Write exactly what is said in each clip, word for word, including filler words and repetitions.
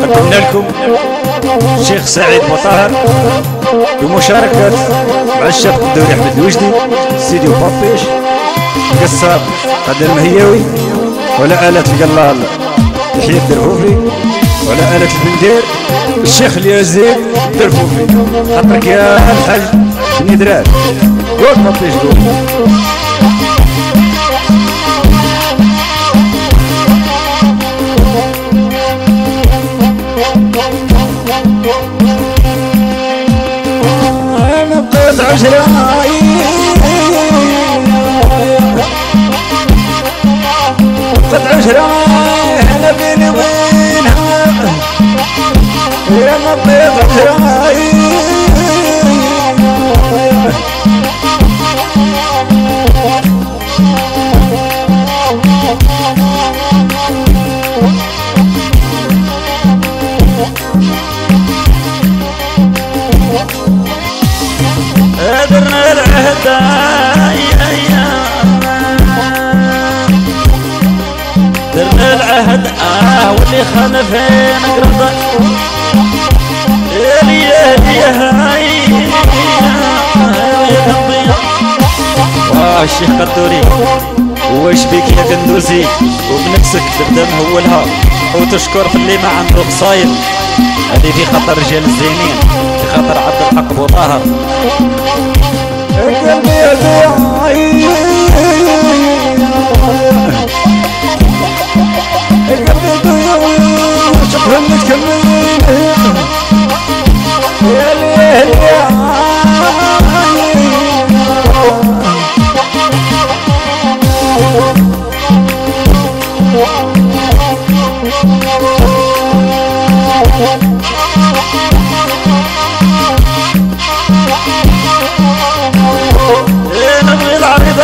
قلنا لكم الشيخ سعيد بوطاهر بمشاركة مع الشيخ الدوري أحمد الوجدي سيدي وبابيش قصاب قدر المهياوي ولا آلة القلال يحيى الدرفوفي ولا آلة البندير الشيخ اليزيد الدرفوفي. خاطرك يا الحاج شني درار قول بابيش قول. أنا بقيت عشرة بقيت عشرة أنا بيني وبينها يا ما بقيت عشرة درنا العهد درنا العهد اه واللي خان فين قرض يا يا يا هاي واه الشيخ قدوري واش بيك يا قندوزي وبنفسك تبدا مهولها وتشكر في اللي ما عنده قصايد. هذه في خاطر رجال الزينين في خاطر عبد الحق بوطاهر. قلبي يا دعاي قلبي ضيوع شكرا متكملين يا ليل يا نبغي العريضة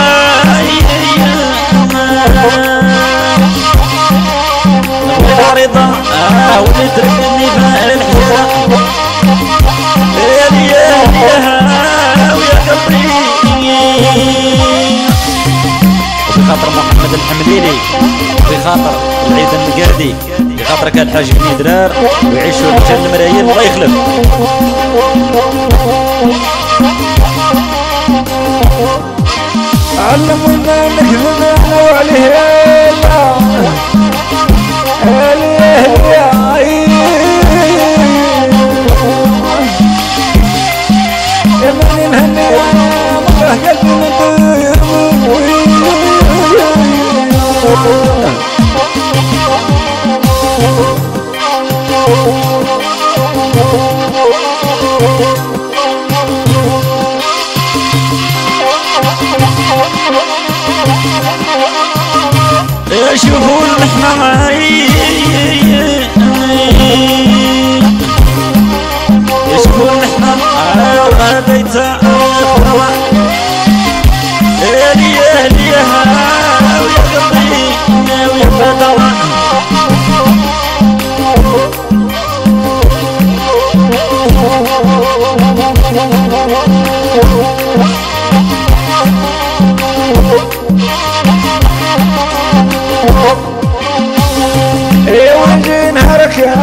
نبغي العريضة اه واللي تركني بها الحيرة يا ليالي ويا قلبي بخاطر محمد الحمليلي بخاطر العيد المقردي بخاطرك الحاج بني درار ويعيشوا رجال المرايين الله يخلف. علمونا نكذب احنا وعليه لا عليه يا يا ماني مهني والله قلبي مطير شوفوا نحنا شوفوا نحنا وهديتها يا ليا ليا ويا قلبي ويا بدوى يا وجه نهارك يا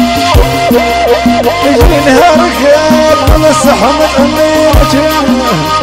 وجه نهارك يا كل الصحة متأمنة